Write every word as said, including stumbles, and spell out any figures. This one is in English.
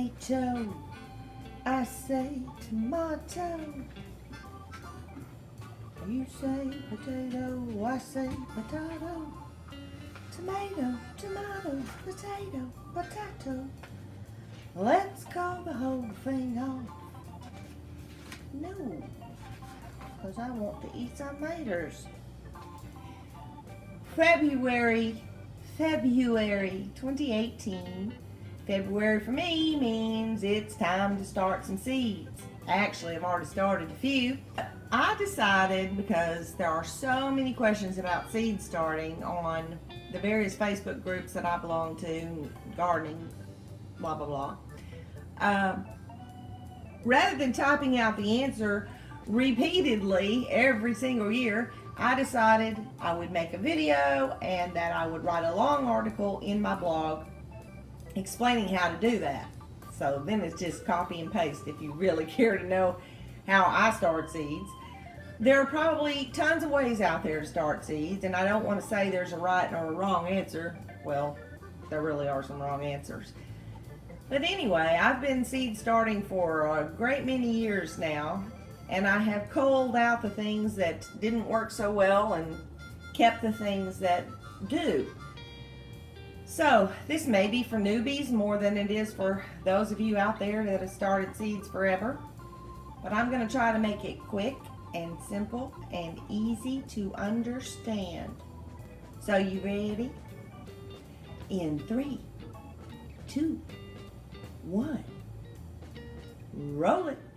tomato. I say tomato. You say potato, I say potato. Tomato, tomato, potato, potato. Let's call the whole thing off. No, because I want to eat some maters. February, February twenty eighteen. February for me means it's time to start some seeds. Actually, I've already started a few. I decided, because there are so many questions about seed starting on the various Facebook groups that I belong to, gardening, blah, blah, blah. Um, rather than typing out the answer repeatedly every single year, I decided I would make a video and that I would write a long article in my blog explaining how to do that. So then it's just copy and paste if you really care to know how I start seeds. There are probably tons of ways out there to start seeds, and I don't want to say there's a right or a wrong answer. Well, there really are some wrong answers. But anyway, I've been seed starting for a great many years now, and I have culled out the things that didn't work so well and kept the things that do. So this may be for newbies more than it is for those of you out there that have started seeds forever. But I'm going to try to make it quick and simple and easy to understand. So you ready? In three, two, one, roll it.